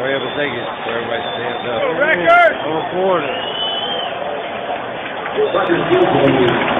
Hurry up and take it so everybody stands up. Record! I'm recording.